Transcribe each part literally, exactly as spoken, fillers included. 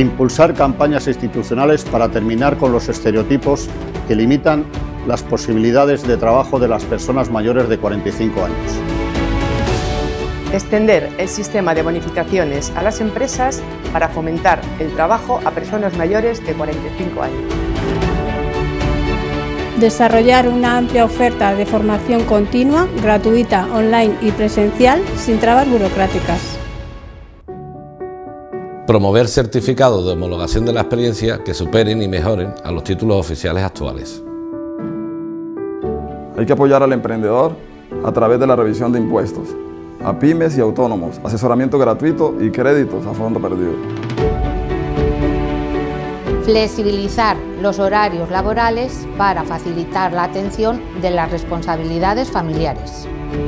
Impulsar campañas institucionales para terminar con los estereotipos que limitan las posibilidades de trabajo de las personas mayores de cuarenta y cinco años. Extender el sistema de bonificaciones a las empresas para fomentar el trabajo a personas mayores de cuarenta y cinco años. Desarrollar una amplia oferta de formación continua, gratuita, online y presencial, sin trabas burocráticas. Promover certificados de homologación de la experiencia que superen y mejoren a los títulos oficiales actuales. Hay que apoyar al emprendedor a través de la revisión de impuestos, a pymes y autónomos, asesoramiento gratuito y créditos a fondo perdido. Flexibilizar los horarios laborales para facilitar la atención de las responsabilidades familiares.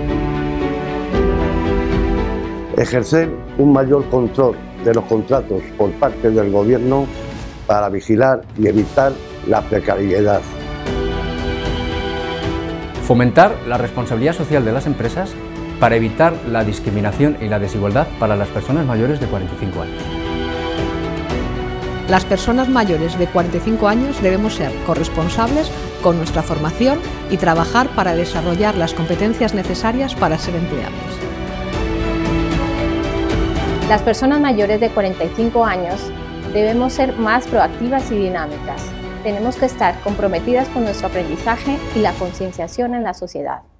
Ejercer un mayor control de los contratos por parte del Gobierno para vigilar y evitar la precariedad. Fomentar la responsabilidad social de las empresas para evitar la discriminación y la desigualdad para las personas mayores de cuarenta y cinco años. Las personas mayores de cuarenta y cinco años debemos ser corresponsables con nuestra formación y trabajar para desarrollar las competencias necesarias para ser empleables. Las personas mayores de cuarenta y cinco años debemos ser más proactivas y dinámicas. Tenemos que estar comprometidas con nuestro aprendizaje y la concienciación en la sociedad.